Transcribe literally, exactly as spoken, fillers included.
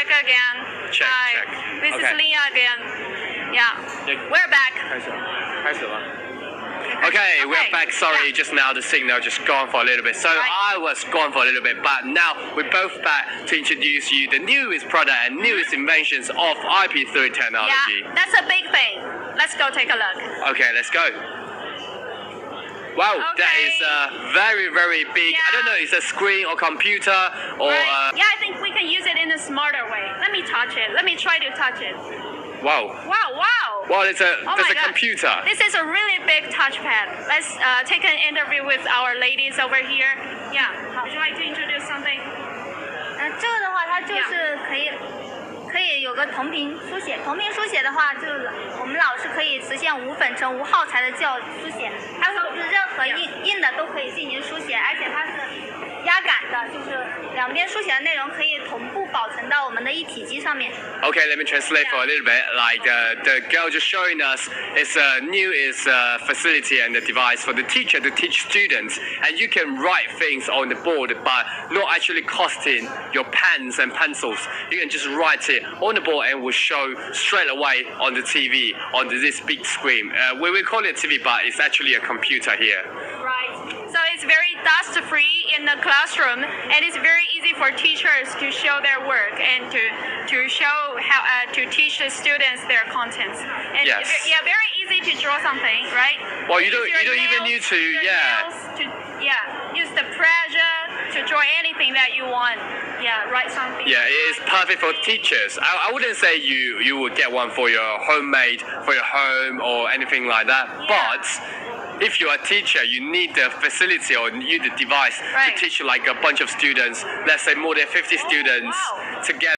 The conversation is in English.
check again. Check, Hi. check. This Okay. is Leah again. Yeah. Yeah. We're back. 开始了，开始了。Okay, we're Okay. back. Sorry, Yeah. just now the signal just gone for a little bit. So Right. I was gone for a little bit, but now we're both back to introduce you the newest product and newest inventions of I P three technology. Yeah, that's a big thing. Let's go take a look. Okay, let's go. Wow, that Okay. is uh, very, very big. I don't know, it's a screen or computer or... Right. Uh, Yeah, I think we can use it in a smarter way. Let me touch it. Let me try to touch it. wow. Wow, wow. Wow, it's a, Oh that's my a God. computer. This is a really big touchpad. Let's uh, take an interview with our ladies over here. Yeah. Would you like to introduce something? 呃，这个的话，它就是可以可以有个同频书写。同频书写的话，就是我们老师可以实现无粉尘、无耗材的教书写，它是任何印印的都可以进行书写，而且它是压感的，就是两边书写的内容可以同步保存到我们的一体机上面。 Okay, let me translate for a little bit. Like uh, the girl just showing us is a new is a facility and a device for the teacher to teach students, and you can write things on the board, but not actually costing your pens and pencils. You can just write it on the board and will show straight away on the T V on this big screen. Uh, we will call it T V, but it's actually a computer here. Right. So it's very dust-free in the classroom, and it's very easy for teachers to show their work and to to show how uh, to teach the students their contents. And Yes. it's, yeah, very easy to draw something, right? Well, you don't Use your you don't even nails- need to your yeah. nails to yeah use the pressure to draw anything that you want. Yeah, write something. Yeah, it is perfect for teachers. I, I wouldn't say you you would get one for your homemade, for your home or anything like that. Yeah. But if you're a teacher, you need the facility or you need the device Right. to teach like a bunch of students, let's say more than fifty students wow. together.